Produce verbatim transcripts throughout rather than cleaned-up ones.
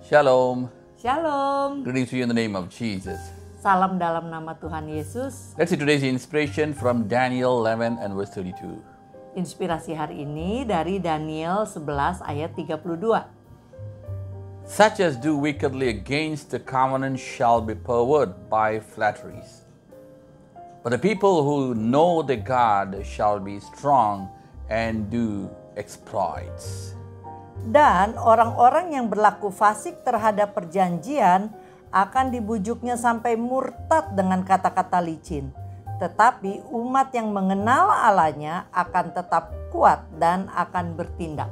Shalom. Shalom. Greetings to you in the name of Jesus. Salam dalam nama Tuhan Yesus. Let's see today's inspiration from Daniel eleven and verse thirty-two. Inspirasi hari ini dari Daniel sebelas ayat tiga puluh dua. Such as do wickedly against the covenant shall be perverted by flatteries. But the people who know the God shall be strong and do exploits. Dan orang-orang yang berlaku fasik terhadap perjanjian akan dibujuknya sampai murtad dengan kata-kata licin. Tetapi umat yang mengenal Allahnya akan tetap kuat dan akan bertindak.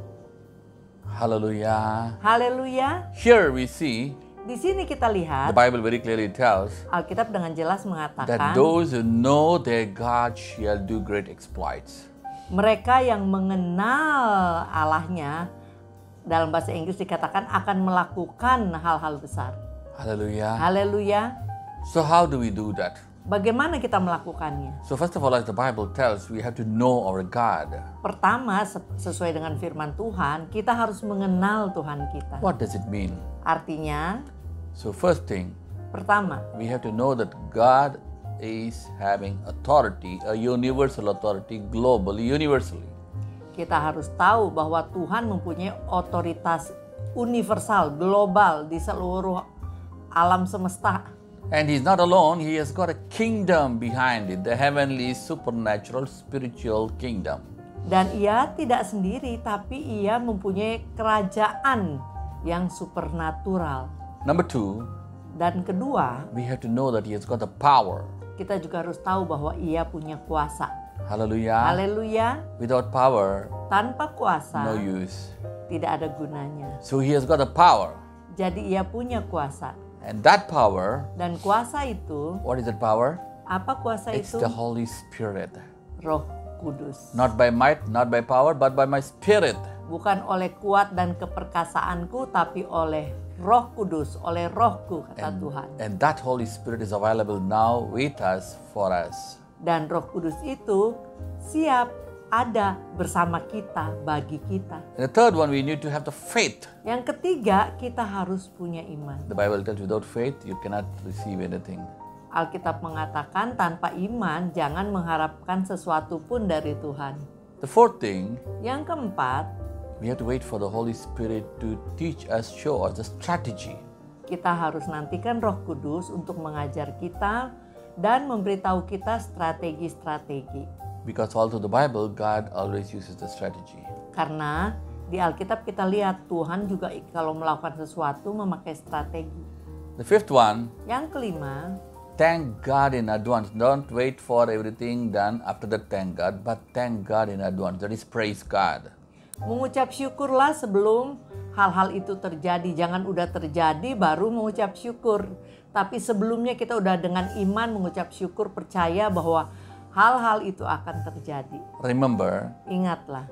Hallelujah. Haleluya. Here we see, Di sini kita the lihat Bible very clearly tells Alkitab dengan jelas that mengatakan those who know their God shall do great exploits. mereka yang mengenal Allahnya, dalam bahasa Inggris dikatakan akan melakukan hal-hal besar. Hallelujah. Haleluya. So how do we do that? Bagaimana kita melakukannya? So first of all, as the Bible tells, we have to know our God. Pertama, sesuai dengan firman Tuhan, kita harus mengenal Tuhan kita. What does it mean? Artinya, So first thing, pertama, we have to know that God is having authority, a universal authority, globally, universally. kita harus tahu bahwa Tuhan mempunyai otoritas universal, global di seluruh alam semesta. And He's not alone, He has got a kingdom behind it, the heavenly, supernatural, spiritual kingdom. Dan ia tidak sendiri, tapi ia mempunyai kerajaan yang supernatural. Number two, Dan kedua, we have to know that He has got the power. kita juga harus tahu bahwa ia punya kuasa. Hallelujah. Haleluya. Without power, Tanpa kuasa no use. tidak ada gunanya. So He has got the power. Jadi ia punya kuasa. And that power, Dan kuasa itu, what is that power? apa kuasa It's itu? the Holy Spirit. Roh Kudus. Not by might, not by power, but by my spirit. Bukan oleh kuat dan keperkasaanku, tapi oleh Roh Kudus, oleh rohku, kata Tuhan. And that Holy Spirit is available now with us, for us. Dan Roh Kudus itu siap ada bersama kita, bagi kita. And the third one, we need to have the faith. Yang ketiga, kita harus punya iman. The Bible tells without faith, you cannot receive anything. Alkitab mengatakan tanpa iman jangan mengharapkan sesuatu pun dari Tuhan. The fourth thing, Yang keempat, we have to wait for the Holy Spirit to teach us, show us the strategy. kita harus nantikan Roh Kudus untuk mengajar kita dan memberitahu kita strategi-strategi. Because all through the Bible, God always uses the strategy. Karena di Alkitab kita lihat Tuhan juga kalau melakukan sesuatu memakai strategi. The fifth one, Yang kelima, thank God in advance. Don't wait for everything done after that, thank God, but thank God in advance. That is praise God. mengucap syukurlah sebelum hal-hal itu terjadi. Jangan udah terjadi baru mengucap syukur. Tapi sebelumnya kita udah dengan iman mengucap syukur, percaya bahwa hal-hal itu akan terjadi. Remember, Ingatlah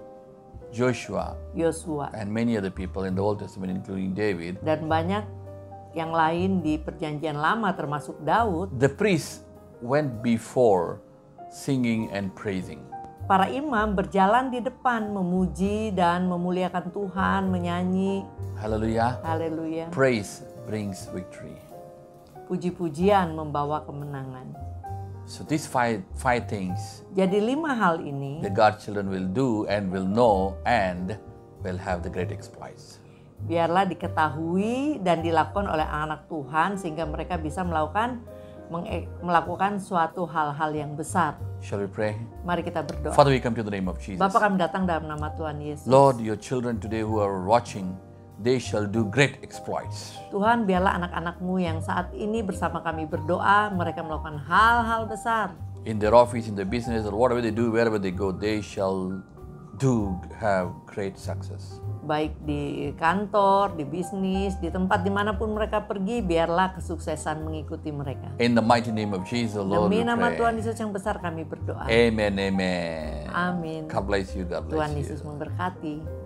Joshua Yosua and many other people in the Old Testament, including David, dan banyak yang lain di perjanjian lama termasuk Daud. the priests went before singing and praising. Para imam berjalan di depan memuji dan memuliakan Tuhan, menyanyi. Hallelujah. Haleluya. Praise brings victory. Puji-pujian membawa kemenangan. So these five five things Jadi lima hal ini the God's children will do and will know and will have the great exploits. biarlah diketahui dan dilakukan oleh anak Tuhan sehingga mereka bisa melakukan menge- melakukan suatu hal-hal yang besar. Shall we pray? Mari kita berdoa. Father, we come to the name of Jesus. Bapa, kami datang dalam nama Tuhan Yesus. Lord, your children today who are watching, they shall do great exploits. Tuhan, biarlah anak-anak-Mu yang saat ini bersama kami berdoa, mereka melakukan hal-hal besar. In their office, in their business, or whatever they do, wherever they go, they shall do have great success. Baik di kantor, di bisnis, di tempat dimanapun mereka pergi, biarlah kesuksesan mengikuti mereka. In the mighty name of Jesus, Lord, Demi we nama pray. Tuhan Yesus yang besar kami berdoa. Amen, amen. Amin. God bless you, God bless Tuhan you. Yesus memberkati.